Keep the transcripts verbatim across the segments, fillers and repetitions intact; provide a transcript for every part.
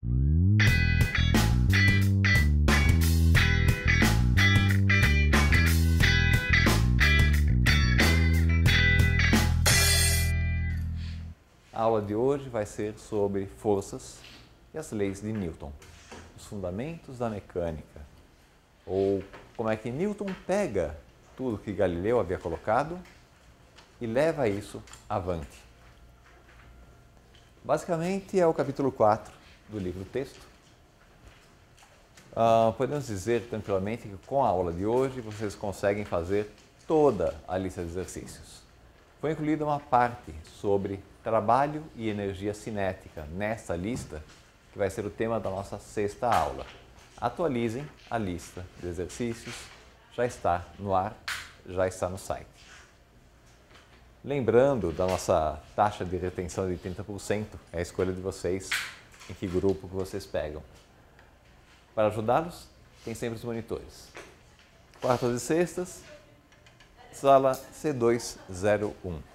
A aula de hoje vai ser sobre forças e as leis de Newton, os fundamentos da mecânica, ou como é que Newton pega tudo que Galileu havia colocado e leva isso avante. Basicamente é o capítulo quatro do livro-texto. Uh, podemos dizer tranquilamente que com a aula de hoje vocês conseguem fazer toda a lista de exercícios. Foi incluída uma parte sobre trabalho e energia cinética nesta lista, que vai ser o tema da nossa sexta aula. Atualizem a lista de exercícios, já está no ar, já está no site. Lembrando da nossa taxa de retenção de trinta por cento, é a escolha de vocês em que grupo que vocês pegam. Para ajudá-los, tem sempre os monitores. Quartas e sextas, sala C duzentos e um.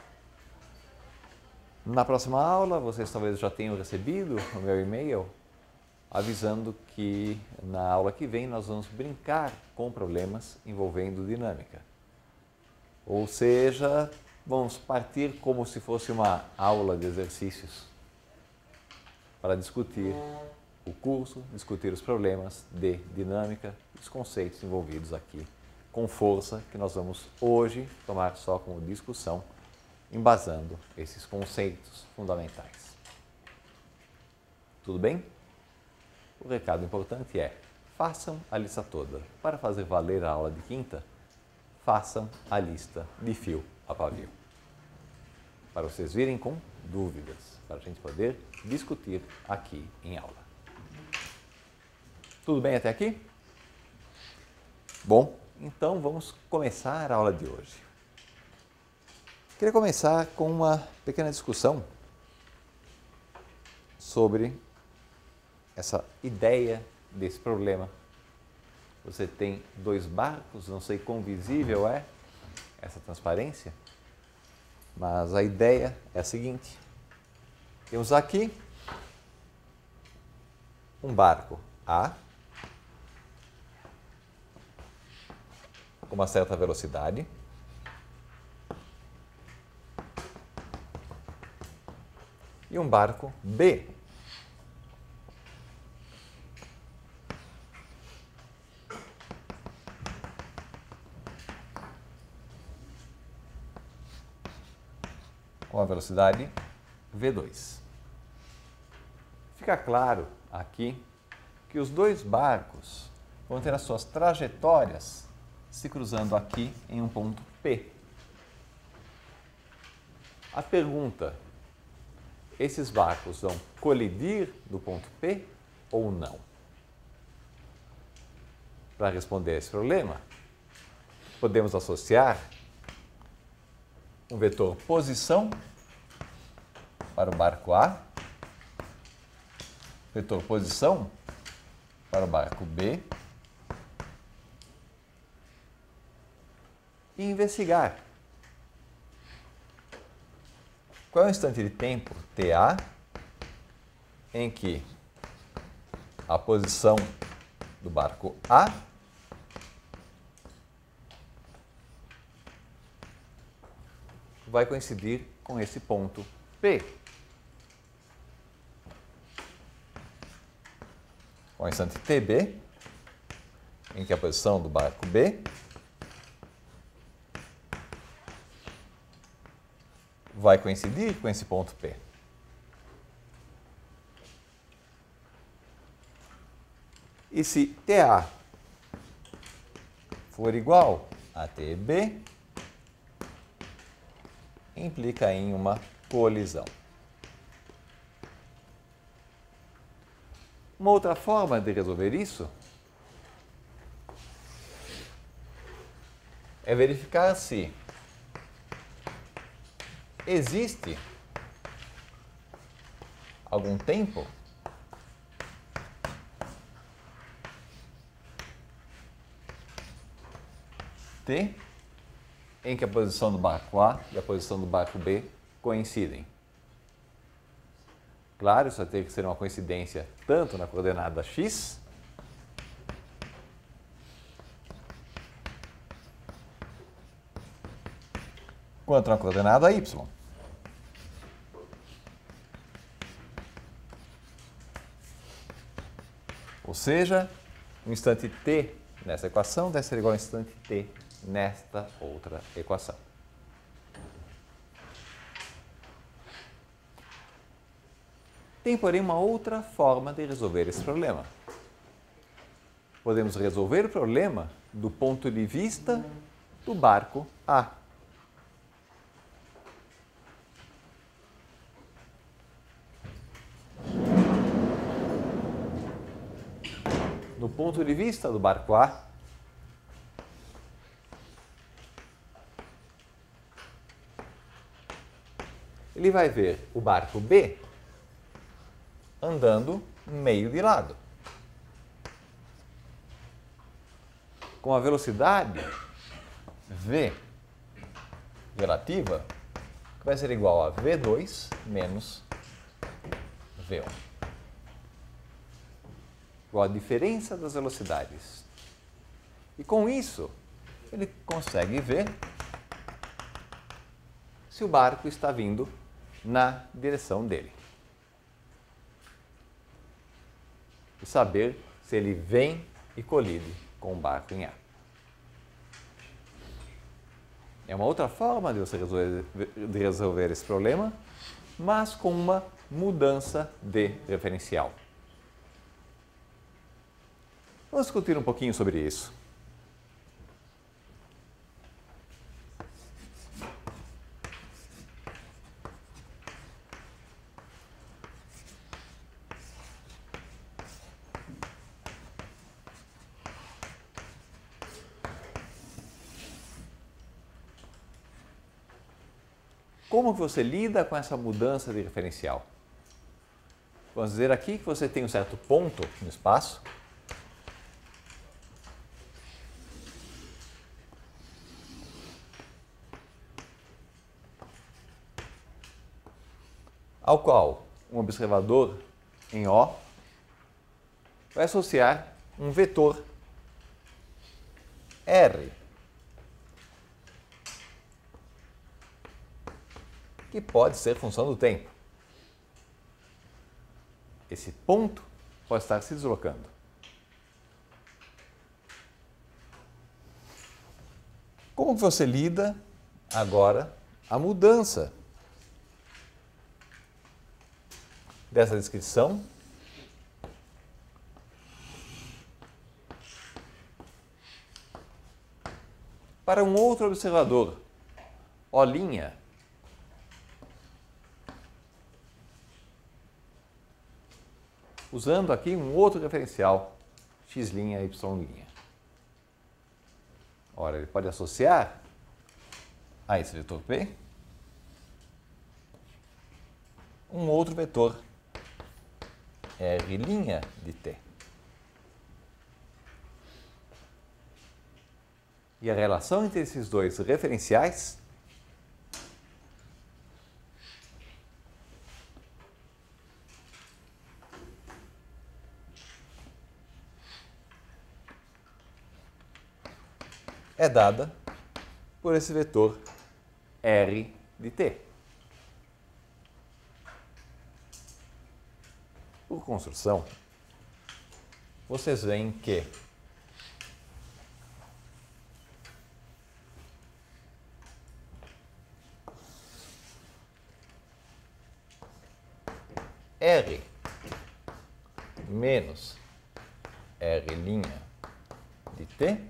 Na próxima aula, vocês talvez já tenham recebido o meu e-mail avisando que na aula que vem nós vamos brincar com problemas envolvendo dinâmica. Ou seja, vamos partir como se fosse uma aula de exercícios para discutir o curso, discutir os problemas de dinâmica, os conceitos envolvidos aqui com força, que nós vamos hoje tomar só como discussão, embasando esses conceitos fundamentais. Tudo bem? O recado importante é, façam a lista toda. Para fazer valer a aula de quinta, façam a lista de fio a pavio. Para vocês virem com dúvidas, para a gente poder discutir aqui em aula. Tudo bem até aqui? Bom, então vamos começar a aula de hoje. Queria começar com uma pequena discussão sobre essa ideia desse problema. Você tem dois barcos, não sei quão visível é essa transparência, mas a ideia é a seguinte. Temos aqui um barco A com uma certa velocidade. E um barco B. Com a velocidade V dois. Fica claro aqui que os dois barcos vão ter as suas trajetórias se cruzando aqui em um ponto P. A pergunta: esses barcos vão colidir no ponto P ou não? Para responder a esse problema, podemos associar um vetor posição para o barco A, vetor posição para o barco B e investigar qual é o instante de tempo T A em que a posição do barco A vai coincidir com esse ponto P. Com o instante T B, em que a posição do barco B vai coincidir com esse ponto P. E se T A for igual a T B, implica em uma colisão. Uma outra forma de resolver isso é verificar se existe algum tempo T em que a posição do barco A e a posição do barco B coincidem. Claro, isso vai ter que ser uma coincidência tanto na coordenada x quanto na coordenada y. Ou seja, o instante t nessa equação deve ser igual ao instante t nesta outra equação. Tem, porém, uma outra forma de resolver esse problema. Podemos resolver o problema do ponto de vista do barco A. Do ponto de vista do barco A, ele vai ver o barco B andando meio de lado, com a velocidade v relativa, que vai ser igual a v dois menos v um. Igual a diferença das velocidades. E com isso, ele consegue ver se o barco está vindo na direção dele. E saber se ele vem e colide com o barco em A. É uma outra forma de você resolver, de resolver esse problema, mas com uma mudança de referencial. Vamos discutir um pouquinho sobre isso. Como você lida com essa mudança de referencial? Vamos dizer aqui que você tem um certo ponto no espaço, ao qual um observador em O vai associar um vetor R, que pode ser função do tempo. Esse ponto pode estar se deslocando. Como que você lida agora a mudança dessa descrição para um outro observador, O', usando aqui um outro referencial, x', y'. Ora, ele pode associar a esse vetor P um outro vetor R' de t. E a relação entre esses dois referenciais é dada por esse vetor R de t. Por construção, vocês veem que R menos R' de t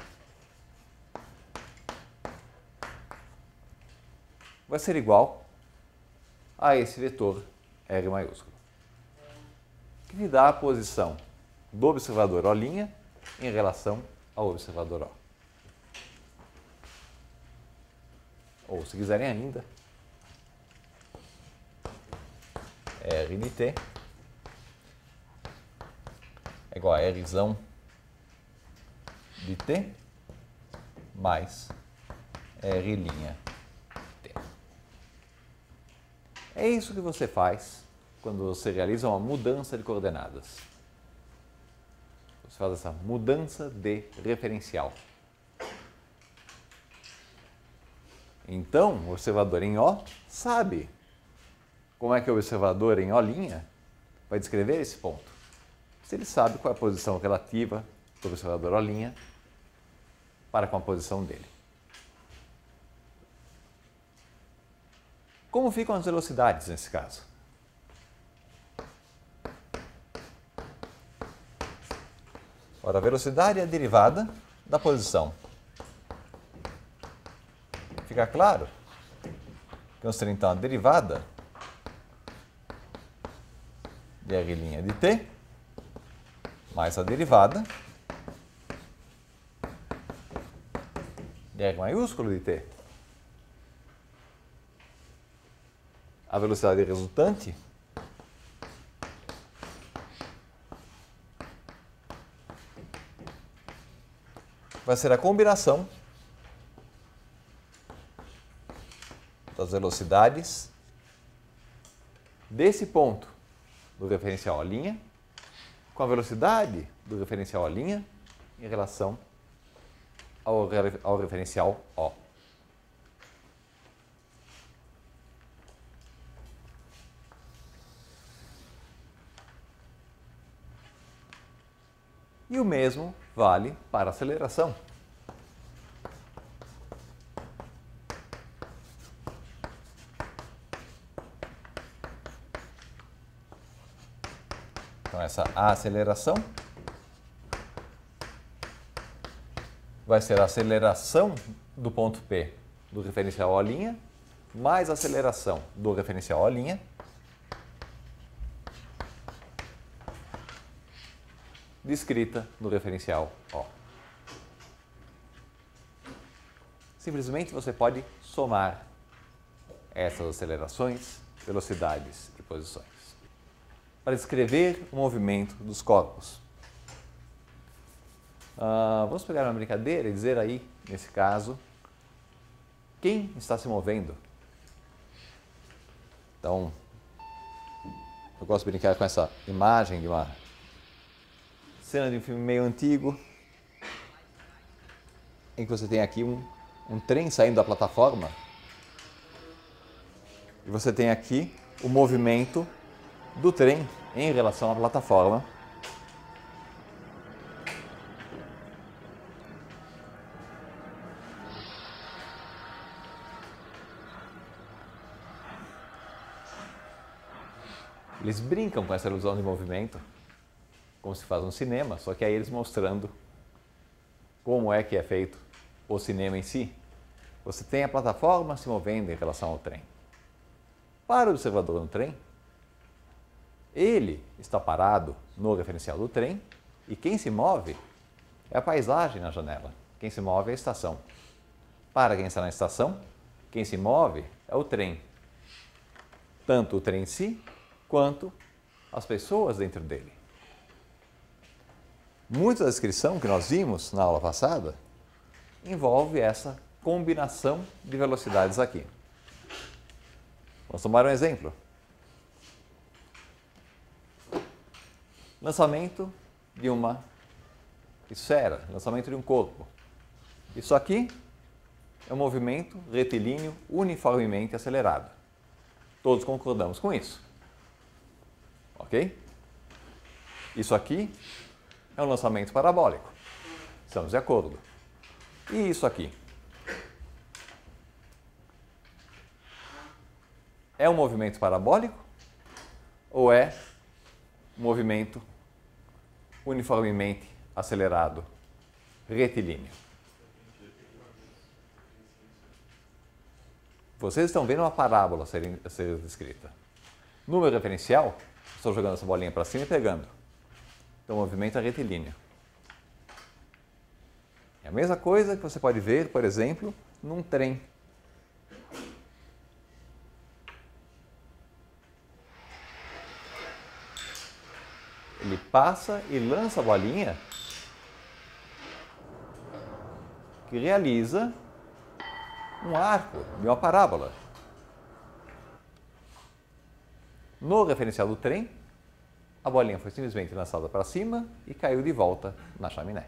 vai ser igual a esse vetor R maiúsculo, que lhe dá a posição do observador O' em relação ao observador O. Ou, se quiserem ainda, R de t é igual a Rzão de t mais R' t. É isso que você faz quando você realiza uma mudança de coordenadas. Você faz essa mudança de referencial. Então, o observador em O sabe como é que o observador em O' vai descrever esse ponto. Se ele sabe qual é a posição relativa do observador O' para com a posição dele. Como ficam as velocidades nesse caso? Ora, a velocidade é a derivada da posição. Fica claro? Vamos ter então a derivada de R' de t mais a derivada de R maiúsculo de t. A velocidade resultante vai ser a combinação das velocidades desse ponto do referencial O' com a velocidade do referencial O' em relação ao, ao referencial O. E o mesmo vale para a aceleração. Então, essa aceleração vai ser a aceleração do ponto P do referencial O' mais a aceleração do referencial O' descrita no referencial O. Simplesmente você pode somar essas acelerações, velocidades e posições para descrever o movimento dos corpos. Uh, vamos pegar uma brincadeira e dizer aí, nesse caso, quem está se movendo. Então, eu gosto de brincar com essa imagem de uma cena de um filme meio antigo, em que você tem aqui um, um trem saindo da plataforma e você tem aqui o movimento do trem em relação à plataforma. Eles brincam com essa ilusão de movimento, como se faz no cinema, só que aí eles mostrando como é que é feito o cinema em si. Você tem a plataforma se movendo em relação ao trem. Para o observador no trem, ele está parado no referencial do trem e quem se move é a paisagem na janela. Quem se move é a estação. Para quem está na estação, quem se move é o trem. Tanto o trem em si, quanto as pessoas dentro dele. Muita da descrição que nós vimos na aula passada envolve essa combinação de velocidades aqui. Vamos tomar um exemplo. Lançamento de uma esfera, lançamento de um corpo. Isso aqui é um movimento retilíneo uniformemente acelerado. Todos concordamos com isso. Ok? Isso aqui é um lançamento parabólico. Estamos de acordo. E isso aqui? É um movimento parabólico ou é um movimento uniformemente acelerado, retilíneo? Vocês estão vendo uma parábola ser, ser descrita. No meu referencial, estou jogando essa bolinha para cima e pegando. Então o movimento é retilíneo. É a mesma coisa que você pode ver, por exemplo, num trem. Ele passa e lança a bolinha que realiza um arco de uma parábola. No referencial do trem, a bolinha foi simplesmente lançada para cima e caiu de volta na chaminé.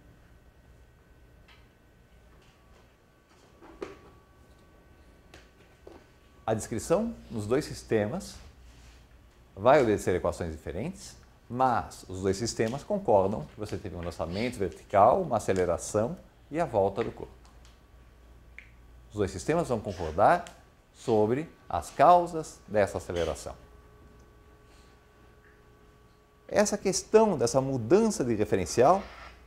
A descrição nos dois sistemas vai obedecer equações diferentes, mas os dois sistemas concordam que você teve um lançamento vertical, uma aceleração e a volta do corpo. Os dois sistemas vão concordar sobre as causas dessa aceleração. Essa questão dessa mudança de referencial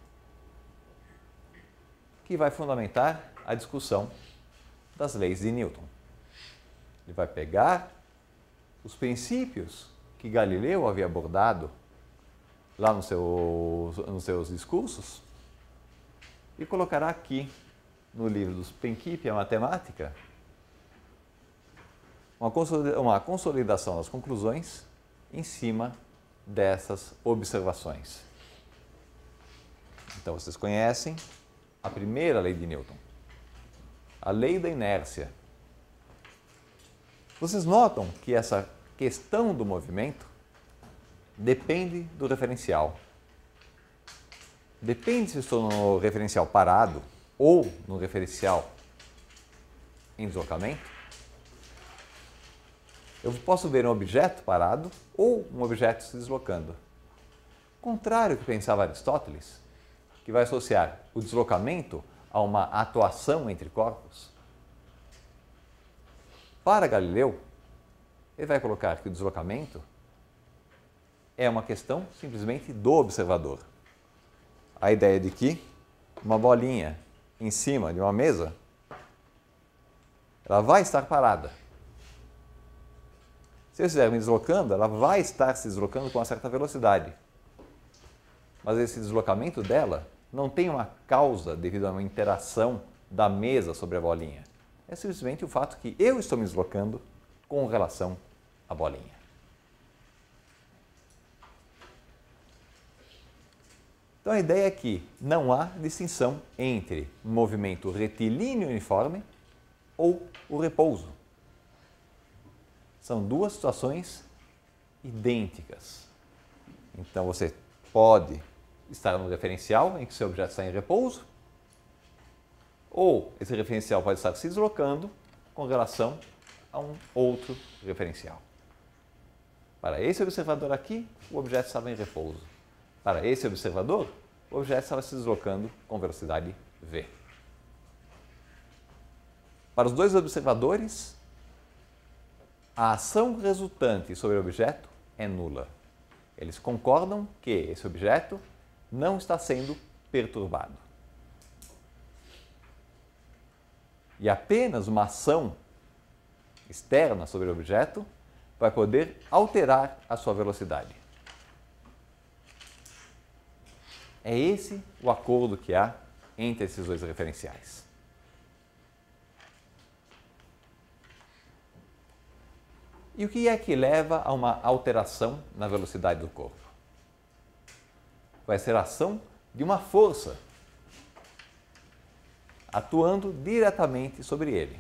que vai fundamentar a discussão das leis de Newton. Ele vai pegar os princípios que Galileu havia abordado lá no seu, nos seus discursos e colocará aqui no livro dos Principia Mathematica uma consolidação das conclusões em cima dessas observações. Então vocês conhecem a primeira lei de Newton, a lei da inércia. Vocês notam que essa questão do movimento depende do referencial. Depende se estou no referencial parado ou no referencial em deslocamento. Eu posso ver um objeto parado ou um objeto se deslocando. Contrário ao que pensava Aristóteles, que vai associar o deslocamento a uma atuação entre corpos. Para Galileu, ele vai colocar que o deslocamento é uma questão simplesmente do observador. A ideia de que uma bolinha em cima de uma mesa, ela vai estar parada. Se eu estiver me deslocando, ela vai estar se deslocando com uma certa velocidade. Mas esse deslocamento dela não tem uma causa devido a uma interação da mesa sobre a bolinha. É simplesmente o fato que eu estou me deslocando com relação à bolinha. Então a ideia é que não há distinção entre movimento retilíneo uniforme ou o repouso. São duas situações idênticas. Então você pode estar no referencial em que seu objeto está em repouso, ou esse referencial pode estar se deslocando com relação a um outro referencial. Para esse observador aqui, o objeto estava em repouso. Para esse observador, o objeto estava se deslocando com velocidade v. Para os dois observadores, a ação resultante sobre o objeto é nula. Eles concordam que esse objeto não está sendo perturbado. E apenas uma ação externa sobre o objeto vai poder alterar a sua velocidade. É esse o acordo que há entre esses dois referenciais. E o que é que leva a uma alteração na velocidade do corpo? Vai ser a ação de uma força atuando diretamente sobre ele.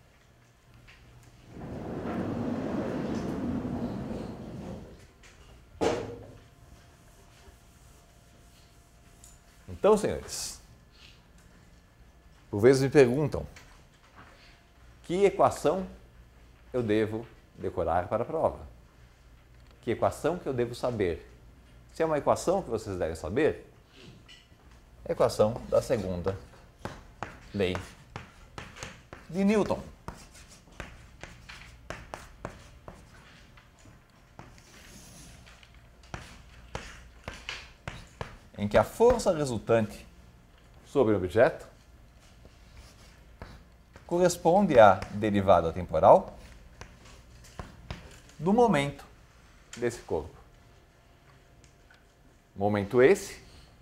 Então, senhores, por vezes me perguntam que equação eu devo decorar para a prova? Que equação que eu devo saber? Se é uma equação que vocês devem saber, é a equação da segunda lei de Newton. Em que a força resultante sobre o objeto corresponde à derivada temporal do momento desse corpo. Momento esse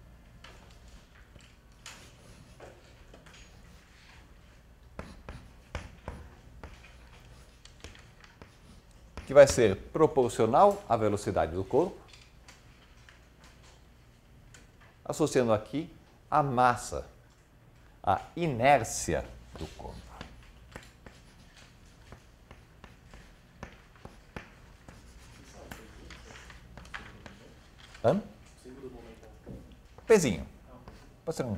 que vai ser proporcional à velocidade do corpo, associando aqui a massa, a inércia do corpo. Hã? Pezinho. Pode ser um.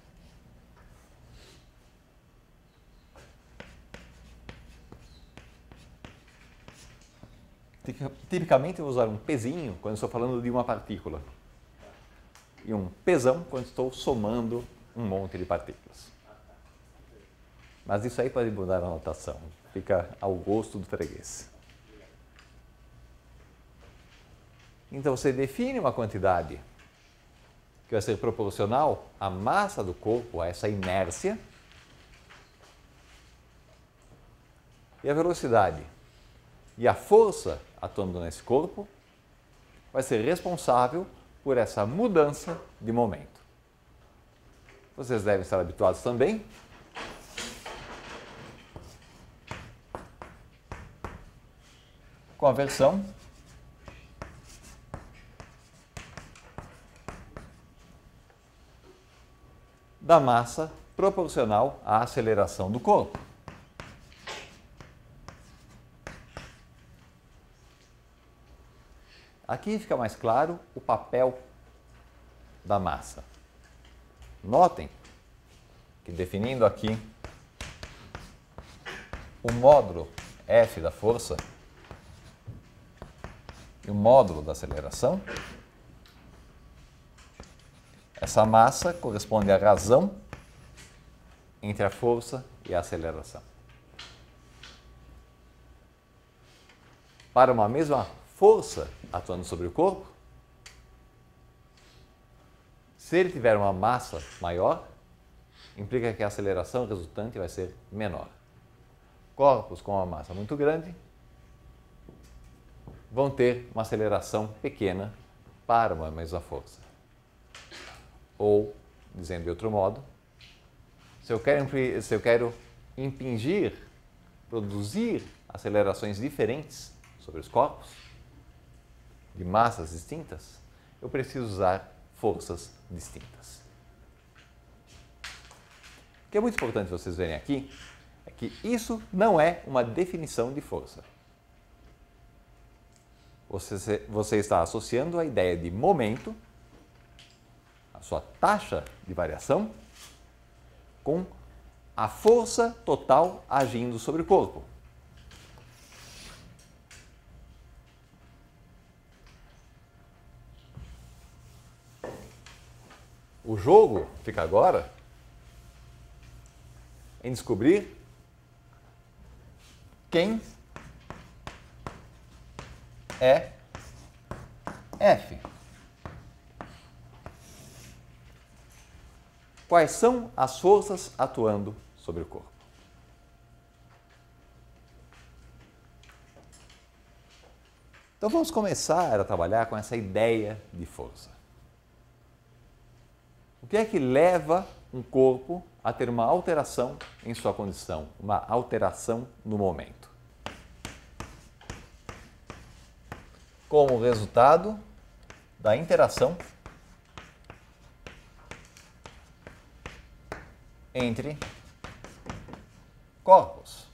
Tipicamente eu vou usar um pezinho quando estou falando de uma partícula. E um pesão quando estou somando um monte de partículas. Mas isso aí pode mudar a notação. Fica ao gosto do freguês. Então você define uma quantidade que vai ser proporcional à massa do corpo, a essa inércia, e a velocidade. E a força atuando nesse corpo vai ser responsável por essa mudança de momento. Vocês devem estar habituados também com a versão da massa proporcional à aceleração do corpo. Aqui fica mais claro o papel da massa. Notem que definindo aqui o módulo F da força e o módulo da aceleração, essa massa corresponde à razão entre a força e a aceleração. Para uma mesma força atuando sobre o corpo, se ele tiver uma massa maior, implica que a aceleração resultante vai ser menor. Corpos com uma massa muito grande vão ter uma aceleração pequena para uma mesma força. Ou, dizendo de outro modo, se eu quero, se eu quero impingir, produzir acelerações diferentes sobre os corpos, de massas distintas, eu preciso usar forças distintas. O que é muito importante vocês verem aqui é que isso não é uma definição de força. Você, você está associando a ideia de momento, a sua taxa de variação, com a força total agindo sobre o corpo. O jogo fica agora em descobrir quem é F. Quais são as forças atuando sobre o corpo? Então vamos começar a trabalhar com essa ideia de força. O que é que leva um corpo a ter uma alteração em sua condição, uma alteração no momento? Como resultado da interação entre corpos.